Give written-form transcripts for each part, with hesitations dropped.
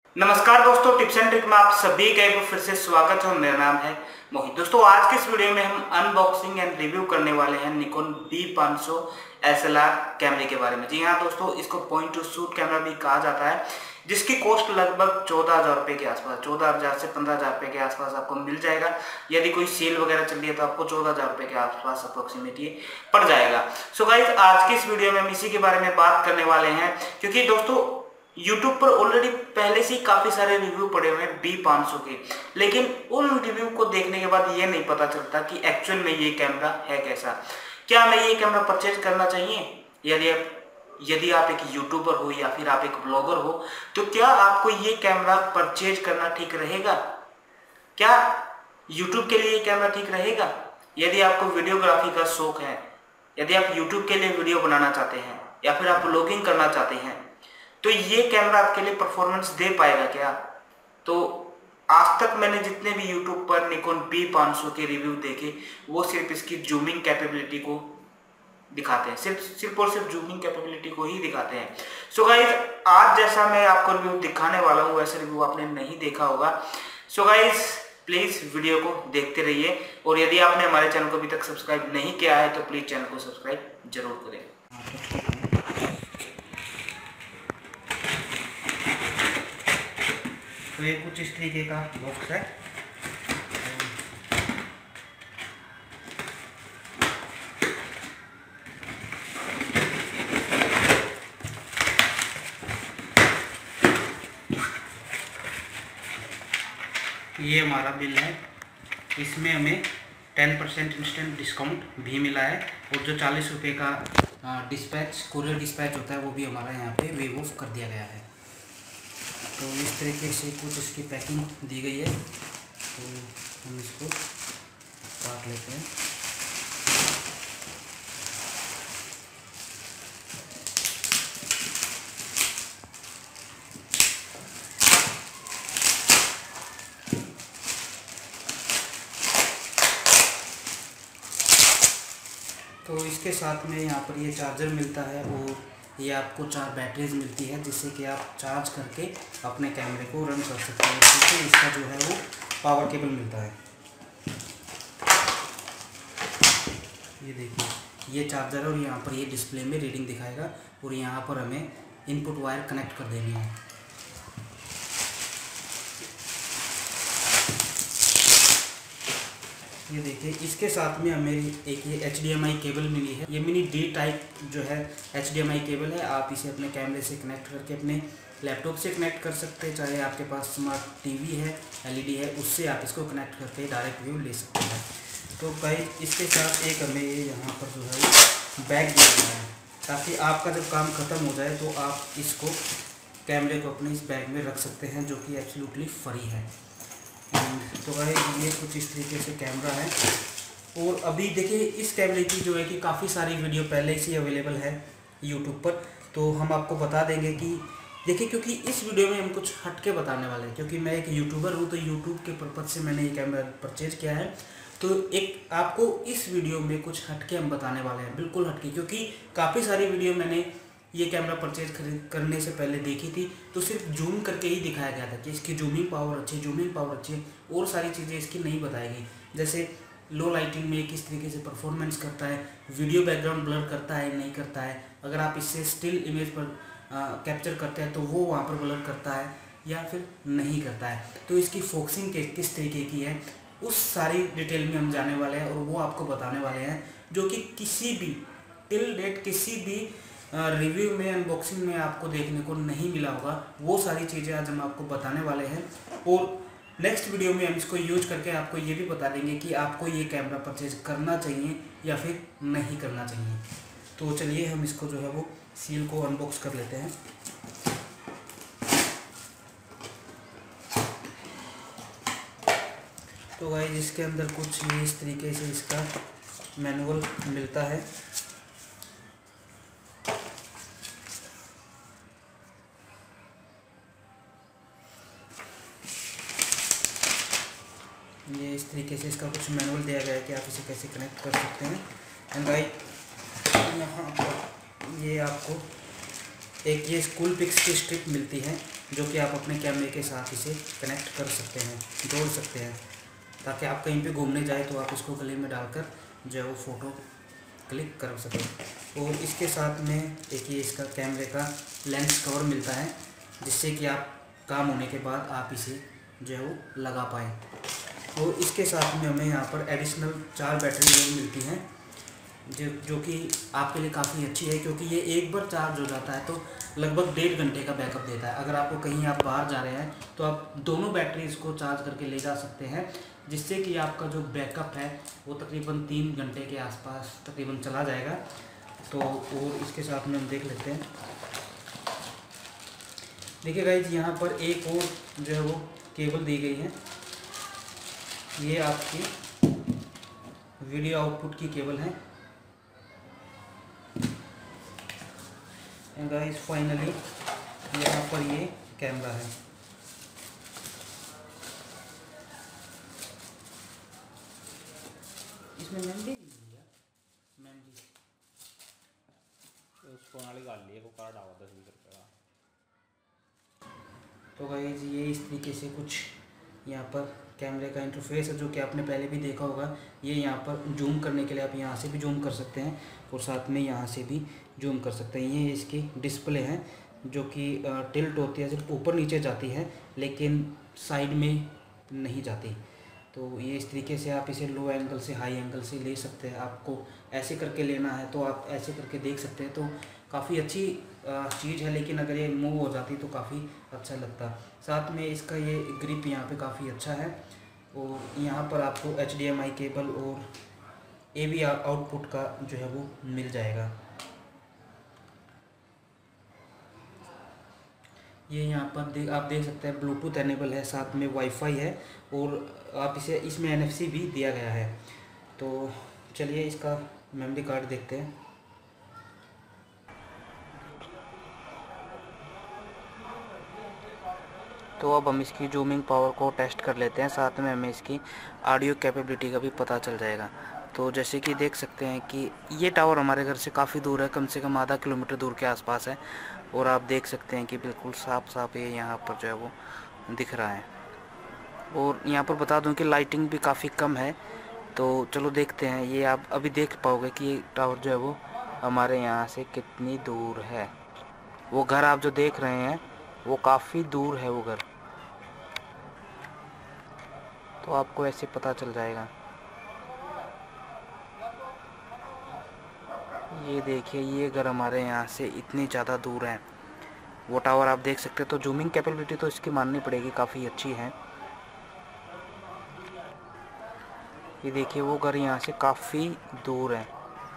नमस्कार दोस्तों, tips and trick में आप सभी का एक बार फिर से स्वागत है। मेरा नाम है मोहित। दोस्तों, आज के इस वीडियो में हम अनबॉक्सिंग एंड रिव्यू करने वाले हैं निकॉन D500 SLR कैमरे के बारे में। जी हाँ दोस्तों, इसको पॉइंट टू शूट कैमरा भी कहा जाता है, जिसकी कॉस्ट लगभग 14,000 रुपये के आसपास, 14,000 से 15,000 रुपये के आसपास आपको मिल जाएगा। यदि कोई सेल वगैरह चल रही है तो आपको 14,000 रुपये के आसपास अप्रोक्सीमेट ये पड़ जाएगा। सो गाइस, आज की इस वीडियो में हम इसी के बारे में बात करने वाले हैं, क्योंकि दोस्तों YouTube पर ऑलरेडी पहले से ही काफी सारे रिव्यू पड़े हुए हैं D500 के, लेकिन उन रिव्यू को देखने के बाद ये नहीं पता चलता कि एक्चुअल में ये कैमरा है कैसा। क्या हमें ये कैमरा परचेज करना चाहिए? यदि आप एक यूट्यूबर हो या फिर आप एक ब्लॉगर हो, तो क्या आपको ये कैमरा परचेज करना ठीक रहेगा? क्या यूट्यूब के लिए ये कैमरा ठीक रहेगा? यदि आपको वीडियोग्राफी का शौक है, यदि आप यूट्यूब के लिए वीडियो बनाना चाहते हैं या फिर आप ब्लॉगिंग करना चाहते हैं, तो ये कैमरा आपके लिए परफॉर्मेंस दे पाएगा क्या? तो आज तक मैंने जितने भी YouTube पर निकॉन B500 के रिव्यू देखे, वो सिर्फ इसकी जूमिंग कैपेबिलिटी को दिखाते हैं, सिर्फ और सिर्फ जूमिंग कैपेबिलिटी को ही दिखाते हैं। सो गाइज, आज जैसा मैं आपको रिव्यू दिखाने वाला हूँ वैसे रिव्यू आपने नहीं देखा होगा। सो गाइज, प्लीज वीडियो को देखते रहिए, और यदि आपने हमारे चैनल को अभी तक सब्सक्राइब नहीं किया है तो प्लीज चैनल को सब्सक्राइब जरूर करें। तो ये कुछ इस तरीके का बॉक्स है। ये हमारा बिल है, इसमें हमें 10% इंस्टेंट डिस्काउंट भी मिला है, और जो 40 रुपये का कुरियर डिस्पैच होता है वो भी हमारा यहाँ पे वेव ऑफ कर दिया गया है। तो इस तरीके से कुछ इसकी पैकिंग दी गई है, तो हम इसको काट लेते हैं। तो इसके साथ में यहाँ पर ये चार्जर मिलता है, और ये आपको 4 बैटरीज मिलती है, जिससे कि आप चार्ज करके अपने कैमरे को रन कर सकते हैं। ठीक है, इसका जो है वो पावर केबल मिलता है। ये देखिए, ये चार्जर है, और यहाँ पर ये डिस्प्ले में रीडिंग दिखाएगा, और यहाँ पर हमें इनपुट वायर कनेक्ट कर देनी है। ये देखिए, इसके साथ में हमें एक ये HDMI केबल मिली है। ये मिनी D टाइप जो है HDMI केबल है। आप इसे अपने कैमरे से कनेक्ट करके अपने लैपटॉप से कनेक्ट कर सकते हैं, चाहे आपके पास स्मार्ट टीवी है, LED है, उससे आप इसको कनेक्ट करके डायरेक्ट व्यू ले सकते हैं। तो गाइस, इसके साथ एक हमें यहाँ पर जो है वो बैग दिया गया है, ताकि आपका जब काम ख़त्म हो जाए तो आप इसको कैमरे को अपने इस बैग में रख सकते हैं, जो कि एब्सोल्युटली फ्री है। तो भाई, ये कुछ इस तरीके से कैमरा है। और अभी देखिए, इस कैमरे की जो है कि काफ़ी सारी वीडियो पहले से अवेलेबल है YouTube पर, तो हम आपको बता देंगे कि देखिए, क्योंकि इस वीडियो में हम कुछ हटके बताने वाले हैं, क्योंकि मैं एक यूट्यूबर हूँ, तो यूट्यूब के पर्पज़ से मैंने ये कैमरा परचेज किया है। तो एक आपको इस वीडियो में कुछ हटके हम बताने वाले हैं, बिल्कुल हटके, क्योंकि काफ़ी सारी वीडियो मैंने ये कैमरा परचेज करने से पहले देखी थी, तो सिर्फ जूम करके ही दिखाया गया था कि इसकी जूमिंग पावर अच्छी है, और सारी चीज़ें इसकी नहीं बताई गई, जैसे लो लाइटिंग में किस तरीके से परफॉर्मेंस करता है, वीडियो बैकग्राउंड ब्लर करता है नहीं करता है, अगर आप इससे स्टिल इमेज पर कैप्चर करते हैं तो वो वहाँ पर ब्लर करता है या फिर नहीं करता है, तो इसकी फोकसिंग किस तरीके की है, उस सारी डिटेल में हम जाने वाले हैं, और वो आपको बताने वाले हैं, जो कि किसी भी टिल डेट किसी भी रिव्यू में, अनबॉक्सिंग में आपको देखने को नहीं मिला होगा। वो सारी चीज़ें आज हम आपको बताने वाले हैं, और नेक्स्ट वीडियो में हम इसको यूज करके आपको ये भी बता देंगे कि आपको ये कैमरा परचेज करना चाहिए या फिर नहीं करना चाहिए। तो चलिए, हम इसको जो है वो सील को अनबॉक्स कर लेते हैं। तो गाइस, इसके अंदर कुछ इस तरीके से इसका मैनुअल मिलता है। ये इस तरीके से इसका कुछ मैनुअल दिया गया है कि आप इसे कैसे कनेक्ट कर सकते हैं। एंड गाइस, यहाँ पर ये आपको एक ये Coolpix की स्ट्रिप मिलती है, जो कि आप अपने कैमरे के साथ इसे कनेक्ट कर सकते हैं, जोड़ सकते हैं, ताकि आप कहीं पे घूमने जाए तो आप इसको गले में डालकर जो है वो फ़ोटो क्लिक कर सकें। और इसके साथ में एक ये इसका कैमरे का लेंस कवर मिलता है, जिससे कि आप काम होने के बाद आप इसे जो है वो लगा पाएँ। और इसके साथ में हमें यहाँ पर एडिशनल 4 बैटरी और मिलती हैं, जो कि आपके लिए काफ़ी अच्छी है, क्योंकि ये एक बार चार्ज हो जाता है तो लगभग 1.5 घंटे का बैकअप देता है। अगर आपको कहीं आप बाहर जा रहे हैं तो आप दोनों बैटरी इसको चार्ज करके ले जा सकते हैं, जिससे कि आपका जो बैकअप है वो तकरीबन 3 घंटे के आसपास तकरीबन चला जाएगा। तो और इसके साथ में हम देख लेते हैं। देखिए गाइस, यहाँ पर एक और जो है वो केबल दी गई है। ये आपकी वीडियो आउटपुट की केबल है। एंड गाइस फाइनली यहाँ पर ये कैमरा है। इसमें मेमोरी तो गाइस ये इस तरीके से कुछ यहाँ पर कैमरे का इंटरफेस है, जो कि आपने पहले भी देखा होगा। ये यहाँ पर जूम करने के लिए आप यहाँ से भी जूम कर सकते हैं और साथ में यहाँ से भी जूम कर सकते हैं। ये इसकी डिस्प्ले है, जो कि टिल्ट होती है, सिर्फ ऊपर नीचे जाती है लेकिन साइड में नहीं जाती। तो ये इस तरीके से आप इसे लो एंगल से हाई एंगल से ले सकते हैं। आपको ऐसे करके लेना है तो आप ऐसे करके देख सकते हैं। तो काफ़ी अच्छी चीज़ है, लेकिन अगर ये मूव हो जाती तो काफ़ी अच्छा लगता। साथ में इसका ये ग्रिप यहाँ पे काफ़ी अच्छा है। और यहाँ पर आपको HDMI केबल और AV आउटपुट का जो है वो मिल जाएगा। ये यहाँ पर आप देख सकते हैं ब्लूटूथ एनेबल है, साथ में वाईफाई है और आप इसे इसमें NFC भी दिया गया है। तो चलिए इसका मेमोरी कार्ड देखते हैं। तो अब हम इसकी जूमिंग पावर को टेस्ट कर लेते हैं, साथ में हमें इसकी ऑडियो कैपेबिलिटी का भी पता चल जाएगा। तो जैसे कि देख सकते हैं कि ये टावर हमारे घर से काफ़ी दूर है, कम से कम आधा किलोमीटर दूर के आसपास है। और आप देख सकते हैं कि बिल्कुल साफ साफ ये यहाँ पर जो है वो दिख रहा है। और यहाँ पर बता दूं कि लाइटिंग भी काफ़ी कम है। तो चलो देखते हैं, ये आप अभी देख पाओगे कि ये टावर जो है वो हमारे यहाँ से कितनी दूर है। वो घर आप जो देख रहे हैं वो काफ़ी दूर है वो घर, तो आपको ऐसे पता चल जाएगा। ये देखिए, ये घर हमारे यहाँ से इतनी ज़्यादा दूर है। वो टावर आप देख सकते हैं। तो जूमिंग कैपेबिलिटी तो इसकी माननी पड़ेगी, काफ़ी अच्छी है। ये देखिए, वो घर यहाँ से काफ़ी दूर है।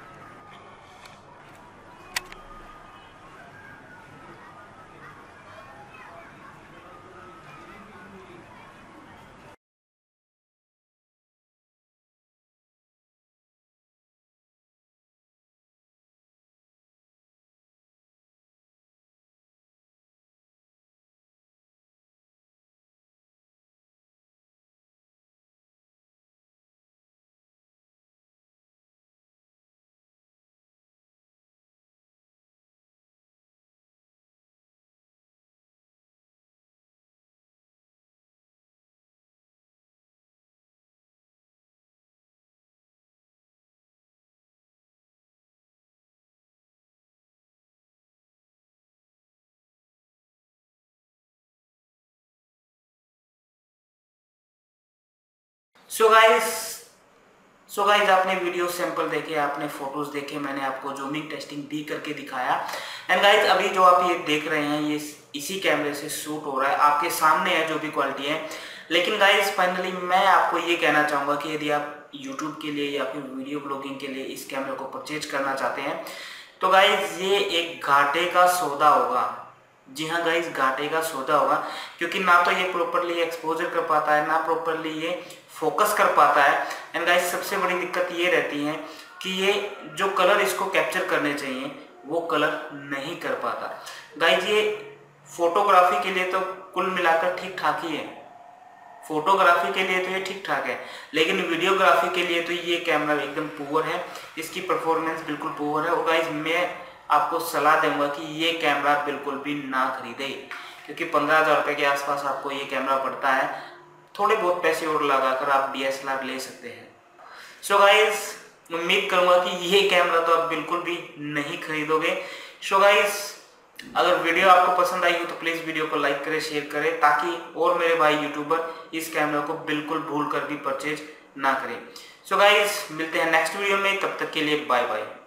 सो गाइस आपने वीडियो सैंपल देखे, आपने फोटोज देखे, मैंने आपको जूमिंग टेस्टिंग भी करके दिखाया। एंड गाइस अभी जो आप ये देख रहे हैं ये इसी कैमरे से शूट हो रहा है, आपके सामने है जो भी क्वालिटी है। लेकिन गाइस फाइनली मैं आपको ये कहना चाहूँगा कि यदि आप यूट्यूब के लिए या फिर वीडियो ब्लॉगिंग के लिए इस कैमरे को परचेज करना चाहते हैं तो गाइस ये एक घाटे का सौदा होगा। जी हाँ गाइस, घाटे का सौदा होगा, क्योंकि ना तो ये प्रॉपरली एक्सपोजर कर पाता है, ना प्रॉपरली ये फोकस कर पाता है। एंड गाइस सबसे बड़ी दिक्कत ये रहती है कि ये जो कलर इसको कैप्चर करने चाहिए वो कलर नहीं कर पाता। गाइस ये फोटोग्राफी के लिए तो कुल मिलाकर ठीक ठाक ही है, फोटोग्राफी के लिए तो ये ठीक ठाक है, लेकिन वीडियोग्राफी के लिए तो ये कैमरा एकदम पुअर है, इसकी परफॉर्मेंस बिल्कुल पुअर है। और गाइस मैं आपको सलाह दूंगा कि ये कैमरा बिल्कुल भी ना खरीदे, क्योंकि 15,000 रुपये के आसपास आपको ये कैमरा पड़ता है। थोड़े बहुत पैसे और लगाकर आप DSLR ले सकते हैं। सो गाइज, उम्मीद करूंगा कि ये कैमरा तो आप बिल्कुल भी नहीं खरीदोगे। सो गाइज, अगर वीडियो आपको पसंद आई हो तो प्लीज़ वीडियो को लाइक करें, शेयर करें, ताकि और मेरे भाई यूट्यूबर इस कैमरा को बिल्कुल भूल कर भी परचेज ना करें। सो गाइज, मिलते हैं नेक्स्ट वीडियो में, तब तक के लिए बाय बाय।